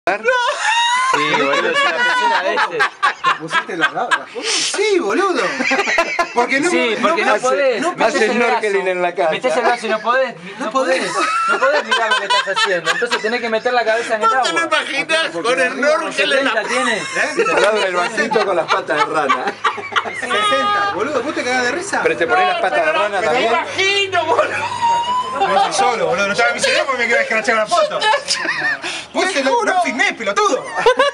Sí, boludo, es una piscina de este. ¿Te pusiste las fotos? Sí, boludo. Porque no, sí, porque no podés. No haces snorkeling en la casa. Metés el brazo y no podés. No podés mirar lo que estás haciendo. Entonces tenés que meter la cabeza en el agua. ¿No te lo imaginas con el snorkel en la tiene? Al lado del banquito con las patas de rana. 60, boludo, ¿vos te cagás de risa? Pero te pones las patas de rana Me lo también. imagino, boludo. No estoy solo, boludo, no estaba en mi cerebro porque me quedé escrachar una foto. Pues no filmé, pelotudo.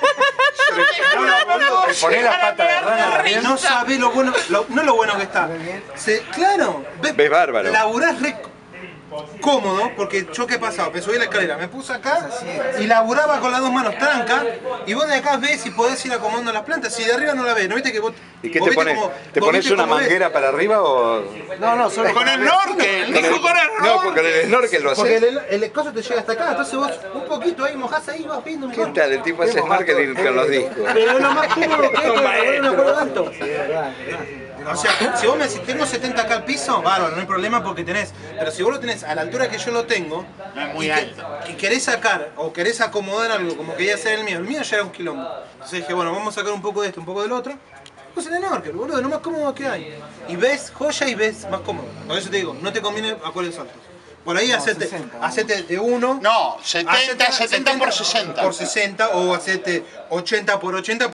Te pones las patas de rana también. No sabés lo bueno, no lo bueno que está. Claro, Ves bárbaro. Laburás re cómodo, porque yo qué pasaba, me subí la escalera, me puse acá y laburaba con las dos manos tranca y vos de acá ves y podés ir acomodando las plantas, si de arriba no la ves, ¿no viste que vos... ¿Y qué te pones? ¿Te pones una manguera para arriba o...? No, solo Con el snorkel, dijo con el snorkel. No, con el snorkel lo porque haces. el coso te llega hasta acá, entonces vos un poquito ahí mojás ahí, vas viendo. ¿Qué tal? El tipo hace snorkeling con los discos. Pero es lo más cómodo que es, no me acuerdo tanto. O sea, si vos me decís, tengo 70 acá al piso, bárbaro, no hay problema porque tenés. Pero si vos lo tenés a la altura que yo lo tengo, No es muy alto. y querés sacar o querés acomodar algo como quería hacer el mío ya era un quilombo. Entonces dije, bueno, vamos a sacar un poco de esto, un poco del otro. Pues el snorkel, boludo, lo más cómodo que hay. Y ves joya y ves más cómodo. Por eso te digo, no te conviene acuarios altos. Por ahí hacete de uno. No, 70 por 60. Por 60 o hacete 80 por 80.